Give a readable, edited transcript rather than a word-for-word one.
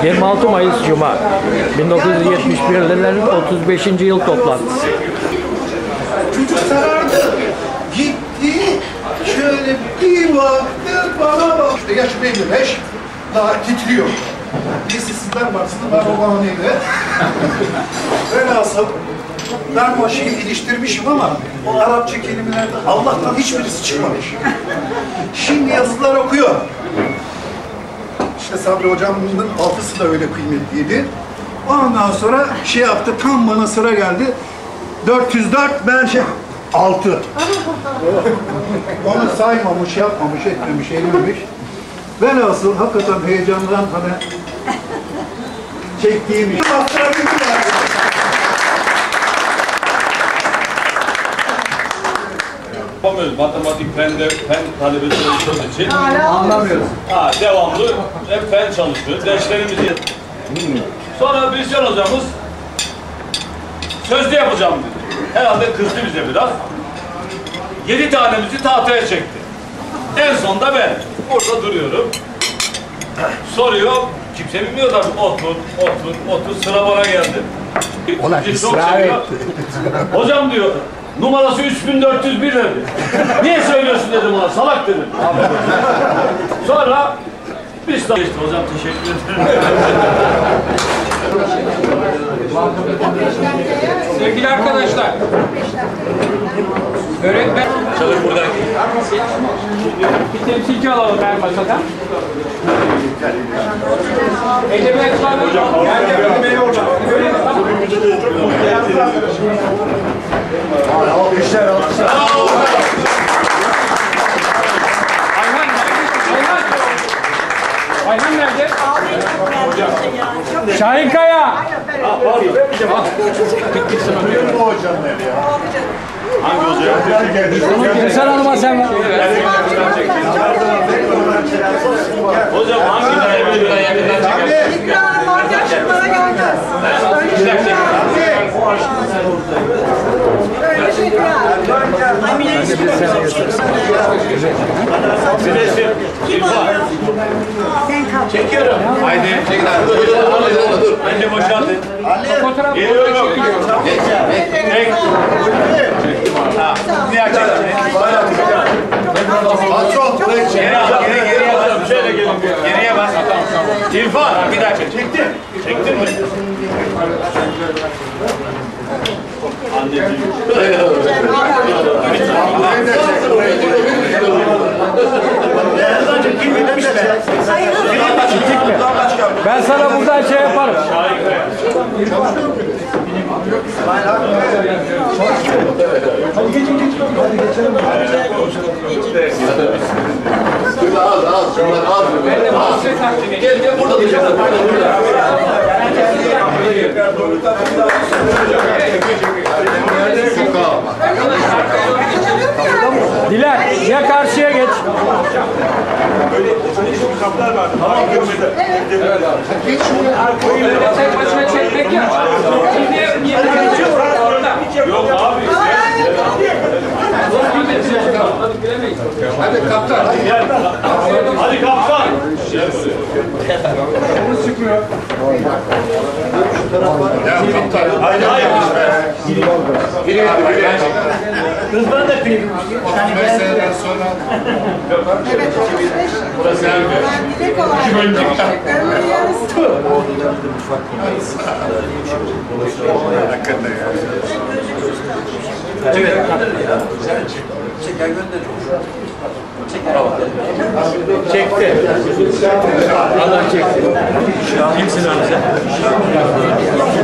26 Mayıs Cuma 1971'lerin 35. yıl toplantısı. Çocuk sarardı. Gitti. Şöyle bir baktı bana bak. İşte yaşım 55. Daha titriyor. Neyse sizler varsınız. Ben o bana neydi? Velhasıl ben o şeyi iliştirmişim ama o Arapça kelimelerde Allah'tan hiçbirisi çıkmamış. Şimdi yazılar okuyor. İşte Sabri Hocam'ın altısı da öyle kıymetliydi. Ondan sonra şey yaptı, tam bana sıra geldi. 404, ben 6. Onu saymamış, yapmamış, etmemiş, eğlenmiş. Velhasıl hakikaten heyecandan hani çektiğim iş. Matematik, fen talebesi olduğumuz için Anlamıyoruz. devamlı hep fen çalışıyoruz. Derslerimizi. Sonra Bilsen hocamız sözlü yapacağım dedi. Herhalde kızdı bize biraz. 7 tanemizi tahtaya çekti. En sonda ben. Orada duruyorum. Soruyor. Kimse bilmiyor tabii. Otur. Sıra bana geldi. Ulan ısrar etti. Hocam diyor, numarası 3401 dedi. Niye söylüyorsun dedim ona, salak dedim. Sonra biz de geçti hocam, teşekkür ederim. Sevgili arkadaşlar, öğretmen... Çalın buradan. Bir temsilci alalım her masadan. Edebiyatçılar hocam. Alkışlar. Ayhan nerede? Şahin Kaya. Hangi hoca? Gülsen Hanım'a sen ver. Hocam hangi daireden yakından çekersin? Arkadaşlara gelmez. Çekiyorum. Haydi. Çekin abi. Dur. Bence boşaltın. Geliyorum. Çek. Bir açalım. Patron. Geriye bas. Şöyle gelin. Geriye bas. İrfan bir dakika. Çektin. Çektin mi? Anneciğim. Ben sana buradan şey yaparım. Gel burada diyeceğim. Diler, ya karşıya geç. Tek başına çekmek ya. Yok abi. Hadi kaptan. Hadi kaptan. Ya kaptan. Haydi haydi. Kızlar da film. 35 seneden sonra. Burası yani. Hakikaten ya. Çekti. Allah çekti. Kimsin abi sen?